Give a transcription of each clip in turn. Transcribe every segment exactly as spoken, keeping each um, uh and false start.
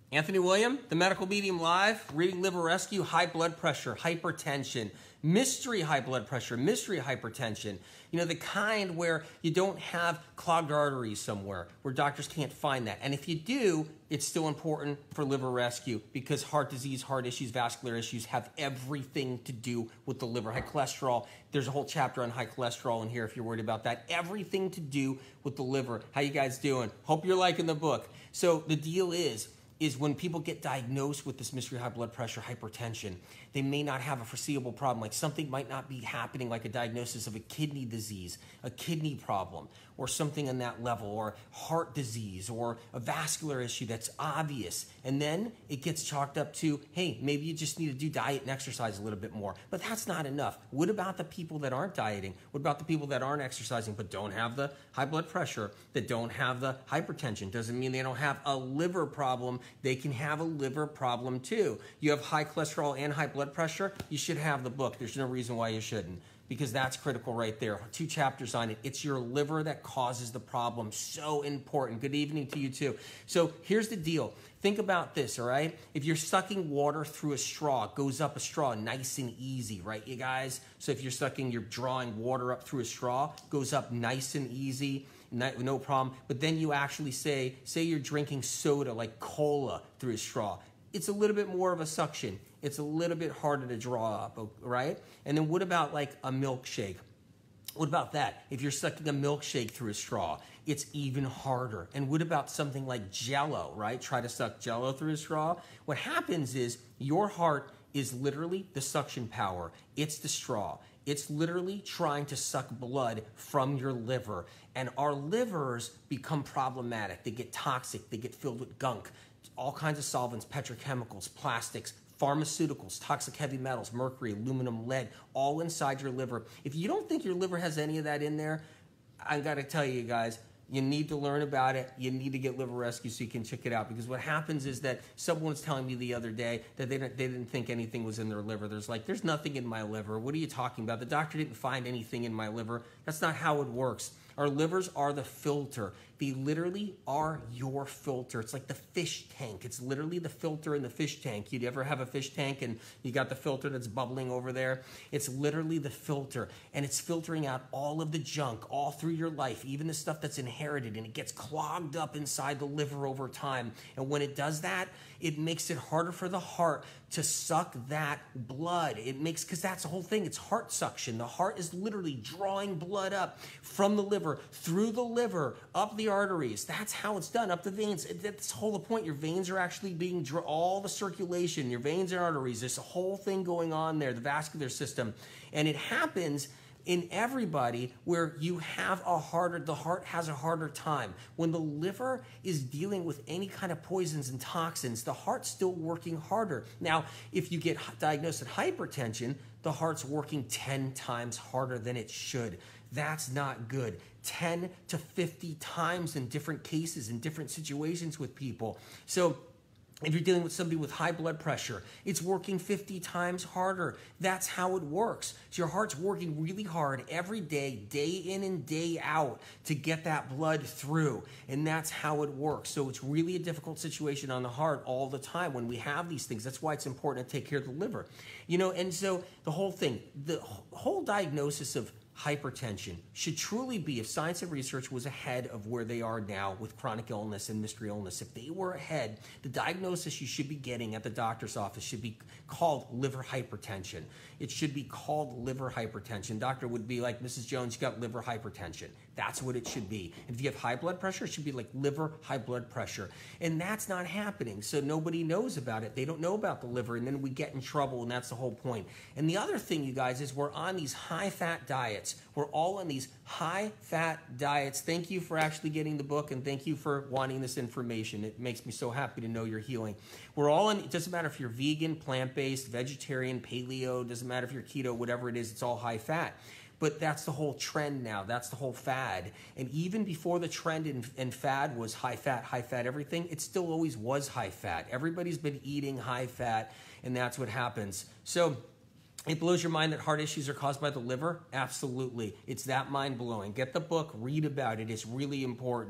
Anthony William, The Medical Medium Live, reading Liver Rescue, high blood pressure, hypertension, mystery high blood pressure, mystery hypertension. You know, the kind where you don't have clogged arteries somewhere, where doctors can't find that. And if you do, it's still important for liver rescue because heart disease, heart issues, vascular issues have everything to do with the liver. High cholesterol, there's a whole chapter on high cholesterol in here if you're worried about that. Everything to do with the liver. How you guys doing? Hope you're liking the book. So the deal is, is when people get diagnosed with this mystery high blood pressure, hypertension, they may not have a foreseeable problem. Like something might not be happening, like a diagnosis of a kidney disease, a kidney problem, or something on that level, or heart disease, or a vascular issue that's obvious. And then it gets chalked up to, hey, maybe you just need to do diet and exercise a little bit more. But that's not enough. What about the people that aren't dieting? What about the people that aren't exercising but don't have the high blood pressure, that don't have the hypertension? Doesn't mean they don't have a liver problem. They can have a liver problem too. You have high cholesterol and high blood pressure, you should have the book. There's no reason why you shouldn't, because that's critical right there. Two chapters on it. It's your liver that causes the problem. So important. Good evening to you too. So here's the deal. Think about this, all right? If you're sucking water through a straw, it goes up a straw nice and easy, right, you guys? So if you're sucking, you're drawing water up through a straw, goes up nice and easy, no problem. But then you actually say, say you're drinking soda like cola through a straw. It's a little bit more of a suction. It's a little bit harder to draw up, right? And then what about like a milkshake? What about that? If you're sucking a milkshake through a straw, it's even harder. And what about something like Jell-O, right? Try to suck Jell-O through a straw. What happens is your heart is literally the suction power. It's the straw. It's literally trying to suck blood from your liver. And our livers become problematic. They get toxic. They get filled with gunk. All kinds of solvents, petrochemicals, plastics, pharmaceuticals, toxic heavy metals, mercury, aluminum, lead, all inside your liver. If you don't think your liver has any of that in there, I gotta tell you guys, you need to learn about it. You need to get Liver Rescue so you can check it out. Because what happens is that someone was telling me the other day that they didn't, they didn't think anything was in their liver. There's like, there's nothing in my liver. What are you talking about? The doctor didn't find anything in my liver. That's not how it works. Our livers are the filter. They literally are your filter. It's like the fish tank. It's literally the filter in the fish tank. You'd ever have a fish tank and you got the filter that's bubbling over there? It's literally the filter, and it's filtering out all of the junk all through your life, even the stuff that's inherited, and it gets clogged up inside the liver over time. And when it does that, it makes it harder for the heart to suck that blood. It makes, because that's the whole thing. It's heart suction. The heart is literally drawing blood up from the liver, through the liver, up the arteries. That's how it's done, up the veins. That's the whole point. Your veins are actually being, draw, all the circulation, your veins and arteries, there's a whole thing going on there, the vascular system. And it happens in everybody where you have a harder, the heart has a harder time. When the liver is dealing with any kind of poisons and toxins, the heart's still working harder. Now, if you get diagnosed with hypertension, the heart's working ten times harder than it should. That's not good. ten to fifty times in different cases, in different situations with people. So if you're dealing with somebody with high blood pressure, it's working fifty times harder. That's how it works. So your heart's working really hard every day, day in and day out, to get that blood through. And that's how it works. So it's really a difficult situation on the heart all the time when we have these things. That's why it's important to take care of the liver. You know, and so the whole thing, the whole diagnosis of hypertension should truly be, if science and research was ahead of where they are now with chronic illness and mystery illness, if they were ahead, the diagnosis you should be getting at the doctor's office should be called liver hypertension. It should be called liver hypertension. Doctor would be like, Missus Jones, you got liver hypertension. That's what it should be. And if you have high blood pressure, it should be like liver high blood pressure. And that's not happening. So nobody knows about it. They don't know about the liver, and then we get in trouble, and that's the whole point. And the other thing, you guys, is we're on these high-fat diets. We're all on these high-fat diets. Thank you for actually getting the book, and thank you for wanting this information. It makes me so happy to know you're healing. We're all on, it doesn't matter if you're vegan, plant-based, vegetarian, paleo, doesn't matter if you're keto, whatever it is, it's all high-fat. But that's the whole trend now. That's the whole fad. And even before the trend and, and fad was high-fat, high-fat everything, it still always was high-fat. Everybody's been eating high-fat, and that's what happens. So it blows your mind that heart issues are caused by the liver? Absolutely. It's that mind-blowing. Get the book, read about it. It's really important.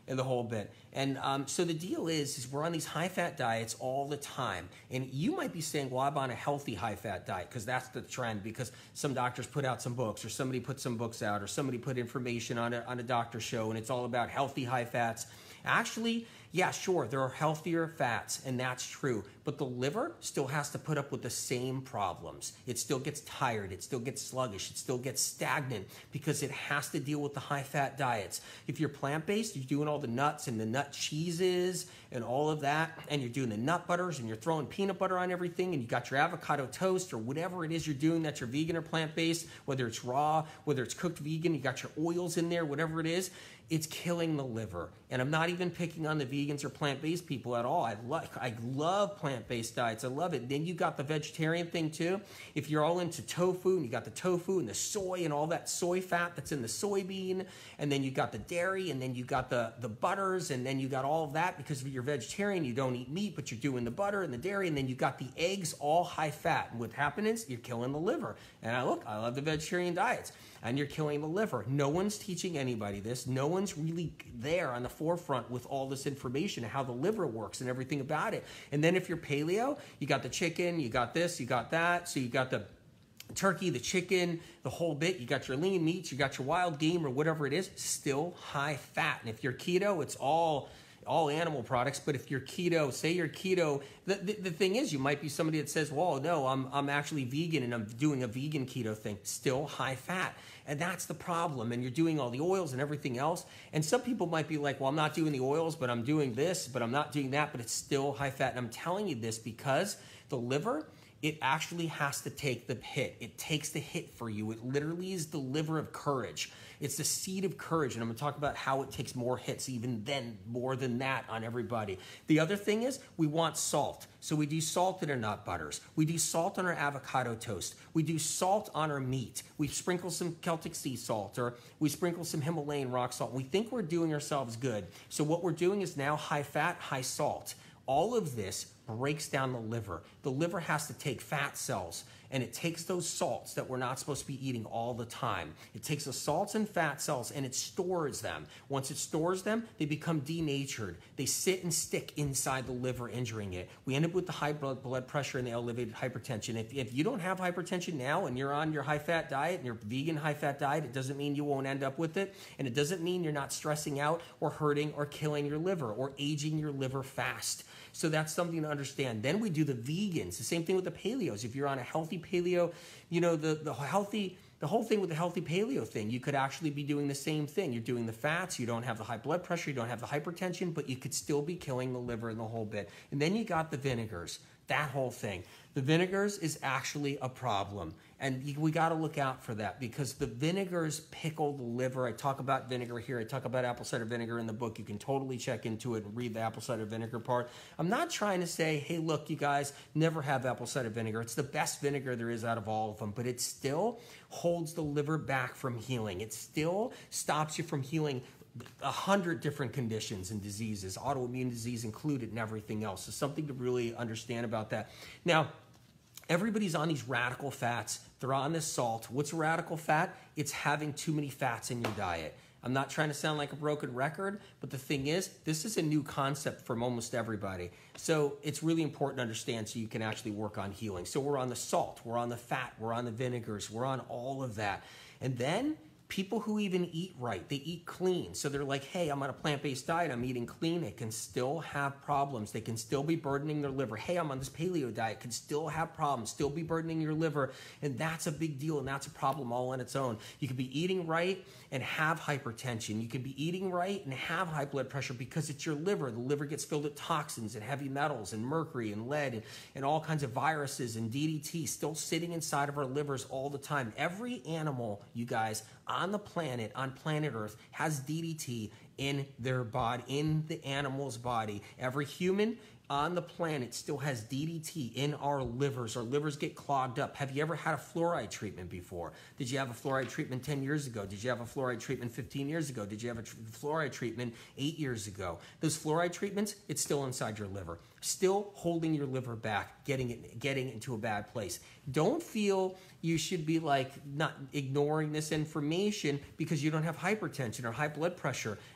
and the whole bit. And um, so the deal is, is we're on these high-fat diets all the time. And you might be saying, well, I'm on a healthy high-fat diet, because that's the trend, because some doctors put out some books, or somebody put some books out, or somebody put information on a, on a doctor show, and it's all about healthy high fats. Actually, yeah, sure, there are healthier fats, and that's true. But the liver still has to put up with the same problems. It still gets tired. It still gets sluggish. It still gets stagnant because it has to deal with the high-fat diets. If you're plant-based, you're doing all the nuts and the nut cheeses and all of that, and you're doing the nut butters, and you're throwing peanut butter on everything, and you got your avocado toast or whatever it is you're doing that you're vegan or plant-based, whether it's raw, whether it's cooked vegan, you got your oils in there, whatever it is, it's killing the liver. And I'm not even picking on the vegans or plant-based people at all. I like, I love plant-based diets. I love it. Then you got the vegetarian thing too. If you're all into tofu, and you got the tofu and the soy and all that soy fat that's in the soybean, and then you got the dairy, and then you got the, the butters, and then you got all of that because if you're vegetarian, you don't eat meat, but you're doing the butter and the dairy, and then you got the eggs all high fat. And what happens is you're killing the liver. And I look, I love the vegetarian diets. And you're killing the liver. No one's teaching anybody this. No one's really there on the forefront with all this information and how the liver works and everything about it. And then if you're paleo, you got the chicken, you got this, you got that. So you got the turkey, the chicken, the whole bit. You got your lean meats, you got your wild game or whatever it is, still high fat. And if you're keto, it's all... all animal products. But if you're keto, say you're keto, the, the, the thing is, you might be somebody that says, well, no, I'm, I'm actually vegan and I'm doing a vegan keto thing, still high fat. And that's the problem. And you're doing all the oils and everything else. And some people might be like, well, I'm not doing the oils, but I'm doing this, but I'm not doing that, but it's still high fat. And I'm telling you this because the liver, it actually has to take the hit. It takes the hit for you. It literally is the liver of courage. It's the seed of courage, and I'm going to talk about how it takes more hits, even then, more than that on everybody. The other thing is we want salt. So we do salt in our nut butters. We do salt on our avocado toast. We do salt on our meat. We sprinkle some Celtic sea salt, or we sprinkle some Himalayan rock salt. We think we're doing ourselves good. So what we're doing is now high fat, high salt. All of this breaks down the liver. The liver has to take fat cells, and it takes those salts that we're not supposed to be eating all the time. It takes the salts and fat cells, and it stores them. Once it stores them, they become denatured. They sit and stick inside the liver, injuring it. We end up with the high blood, blood pressure and the elevated hypertension. If, if you don't have hypertension now and you're on your high-fat diet and your vegan high-fat diet, it doesn't mean you won't end up with it, and it doesn't mean you're not stressing out or hurting or killing your liver or aging your liver fast. So that's something to understand. Then we do the vegans. The same thing with the paleos. If you're on a healthy paleo, you know, the, the healthy, the whole thing with the healthy paleo thing, you could actually be doing the same thing. You're doing the fats, you don't have the high blood pressure, you don't have the hypertension, but you could still be killing the liver and the whole bit. And then you got the vinegars, that whole thing. The vinegars is actually a problem. And we got to look out for that because the vinegars pickle the liver. I talk about vinegar here. I talk about apple cider vinegar in the book. You can totally check into it and read the apple cider vinegar part. I'm not trying to say, hey, look, you guys, never have apple cider vinegar. It's the best vinegar there is out of all of them, but it still holds the liver back from healing. It still stops you from healing a hundred different conditions and diseases, autoimmune disease included and everything else. So something to really understand about that. Now, everybody's on these radical fats. They're on this salt. What's a radical fat? It's having too many fats in your diet. I'm not trying to sound like a broken record, but the thing is, this is a new concept from almost everybody. So it's really important to understand so you can actually work on healing. So we're on the salt, we're on the fat, we're on the vinegars, we're on all of that. And then people who even eat right, they eat clean. So they're like, hey, I'm on a plant-based diet, I'm eating clean. They can still have problems. They can still be burdening their liver. Hey, I'm on this paleo diet, can still have problems, still be burdening your liver. And that's a big deal, and that's a problem all on its own. You can be eating right and have hypertension. You can be eating right and have high blood pressure because it's your liver. The liver gets filled with toxins and heavy metals and mercury and lead and, and all kinds of viruses and D D T still sitting inside of our livers all the time. Every animal, you guys, on the planet, on planet Earth, has D D T in their body, in the animal's body. Every human on the planet still has D D T in our livers. Our livers get clogged up. Have you ever had a fluoride treatment before? Did you have a fluoride treatment ten years ago? Did you have a fluoride treatment fifteen years ago? Did you have a tr- fluoride treatment eight years ago? Those fluoride treatments, it's still inside your liver, still holding your liver back, getting it, getting into a bad place. Don't feel you should be like not ignoring this information because you don't have hypertension or high blood pressure.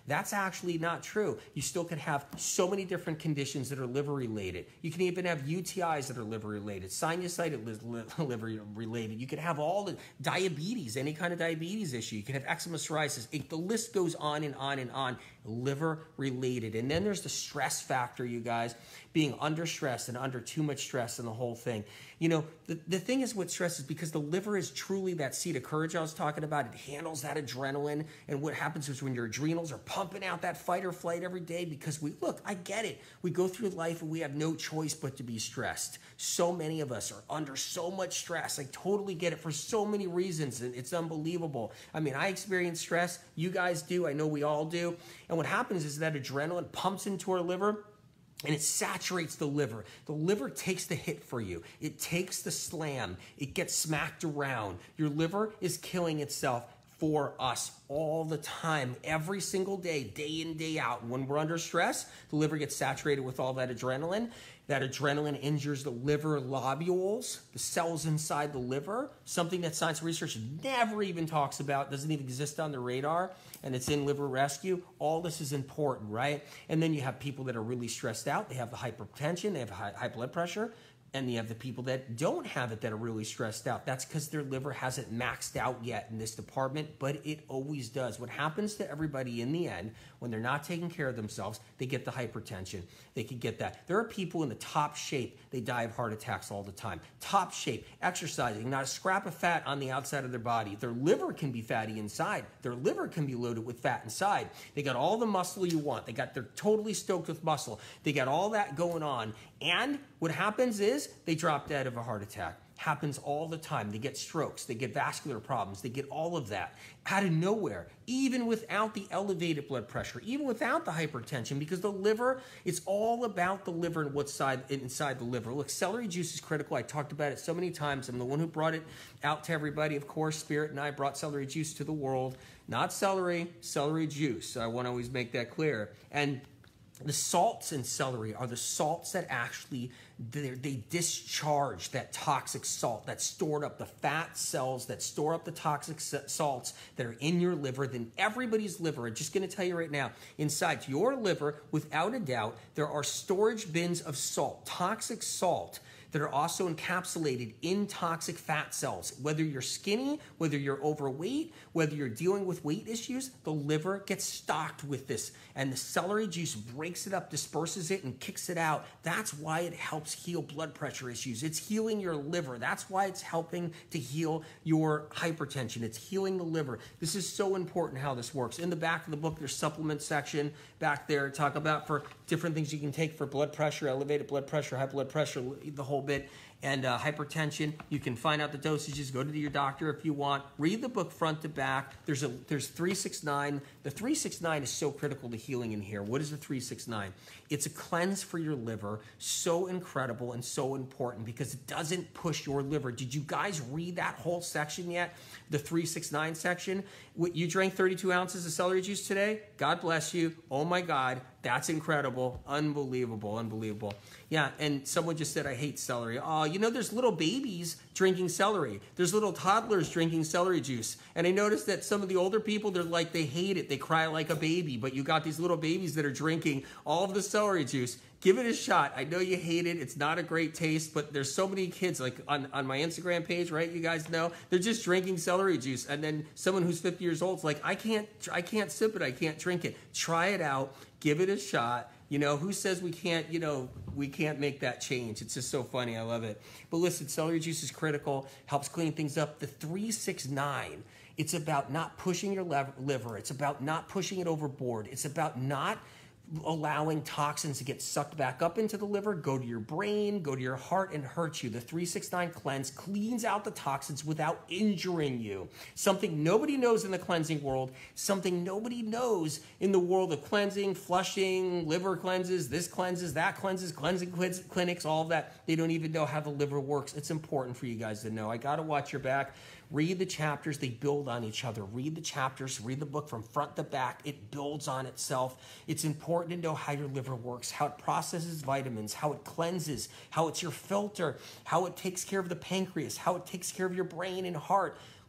That's actually not true. You still could have so many different conditions that are liver related. You can even have U T Is that are liver related, sinusitis liver related. You could have all the diabetes, any kind of diabetes issue. You can have eczema, psoriasis. It, the list goes on and on and on, liver related. And then there's the stress factor, you guys, being under stress and under too much stress and the whole thing. You know, the, the thing is with stress is because the liver is truly that seat of courage I was talking about. It handles that adrenaline. And what happens is when your adrenals are pumping out that fight or flight every day, because we, look, I get it. We go through life and we have no choice but to be stressed. So many of us are under so much stress. I totally get it for so many reasons. And it's unbelievable. I mean, I experience stress. You guys do. I know we all do. And what happens is that adrenaline pumps into our liver, and it saturates the liver. The liver takes the hit for you. It takes the slam. It gets smacked around. Your liver is killing itself for us all the time, every single day, day in, day out. When we're under stress, the liver gets saturated with all that adrenaline. That adrenaline injures the liver lobules, the cells inside the liver, something that science research never even talks about, doesn't even exist on the radar, and it's in Liver Rescue. All this is important, right? And then you have people that are really stressed out. They have the hypertension, they have high, high blood pressure, and you have the people that don't have it that are really stressed out. That's because their liver hasn't maxed out yet in this department, but it always does. What happens to everybody in the end, when they're not taking care of themselves, they get the hypertension. They could get that. There are people in the top shape, they die of heart attacks all the time. Top shape, exercising, not a scrap of fat on the outside of their body. Their liver can be fatty inside. Their liver can be loaded with fat inside. They got all the muscle you want. They got, they're totally stoked with muscle. They got all that going on. And what happens is they drop dead of a heart attack. Happens all the time. They get strokes. They get vascular problems. They get all of that out of nowhere, even without the elevated blood pressure, even without the hypertension, because the liver, it's all about the liver and what's side, inside the liver. Look, celery juice is critical. I talked about it so many times. I'm the one who brought it out to everybody. Of course, Spirit and I brought celery juice to the world. Not celery, celery juice. I want to always make that clear. And the salts in celery are the salts that actually, they discharge that toxic salt that's stored up, the fat cells that store up the toxic salts that are in your liver, then everybody's liver, I'm just going to tell you right now, inside your liver, without a doubt, there are storage bins of salt, toxic salt, that are also encapsulated in toxic fat cells. Whether you're skinny, whether you're overweight, whether you're dealing with weight issues, the liver gets stocked with this. And the celery juice breaks it up, disperses it, and kicks it out. That's why it helps heal blood pressure issues. It's healing your liver. That's why it's helping to heal your hypertension. It's healing the liver. This is so important how this works. In the back of the book, there's supplement section back there. Talk about for different things you can take for blood pressure, elevated blood pressure, high blood pressure, the whole bit, and uh, hypertension. You can find out the dosages. Go to your doctor if you want. Read the book front to back. There's a there's three six nine. The three six nine is so critical to healing in here. What is the three six nine? It's a cleanse for your liver. So incredible and so important because it doesn't push your liver. Did you guys read that whole section yet? The three six nine section. What, you drank thirty-two ounces of celery juice today? God bless you. Oh my God. That's incredible. Unbelievable. Unbelievable. Yeah, and someone just said, I hate celery. Oh, you know, there's little babies drinking celery. There's little toddlers drinking celery juice. And I noticed that some of the older people, they're like, they hate it. They cry like a baby. But you got these little babies that are drinking all of the celery juice. Give it a shot. I know you hate it. It's not a great taste, but there's so many kids, like on, on my Instagram page, right? You guys know, they're just drinking celery juice. And then someone who's fifty years old is like, I can't, I can't sip it. I can't drink it. Try it out. Give it a shot. You know, who says we can't, you know, we can't make that change? It's just so funny. I love it. But listen, celery juice is critical, helps clean things up. The three six nine, it's about not pushing your liver. It's about not pushing it overboard. It's about not allowing toxins to get sucked back up into the liver, go to your brain, go to your heart, and hurt you. The three six nine cleanse cleans out the toxins without injuring you. Something nobody knows in the cleansing world, something nobody knows in the world of cleansing, flushing, liver cleanses, this cleanses, that cleanses, cleansing clinics, all of that. They don't even know how the liver works. It's important for you guys to know. I got to watch your back. Read the chapters. They build on each other. Read the chapters. Read the book from front to back. It builds on itself. It's important to know how your liver works, how it processes vitamins, how it cleanses, how it's your filter, how it takes care of the pancreas, how it takes care of your brain and heart.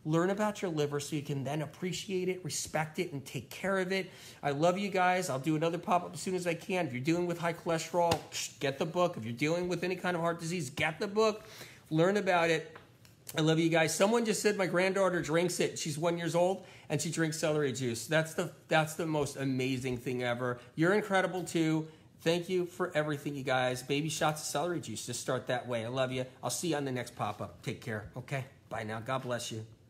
Learn about your liver so you can then appreciate it, respect it, and take care of it. I love you guys. I'll do another pop-up as soon as I can. If you're dealing with high cholesterol, get the book. If you're dealing with any kind of heart disease, get the book. Learn about it. I love you guys. Someone just said my granddaughter drinks it. She's one years old, and she drinks celery juice. That's the, that's the most amazing thing ever. You're incredible, too. Thank you for everything, you guys. Baby shots of celery juice. Just start that way. I love you. I'll see you on the next pop-up. Take care, okay? Bye now. God bless you.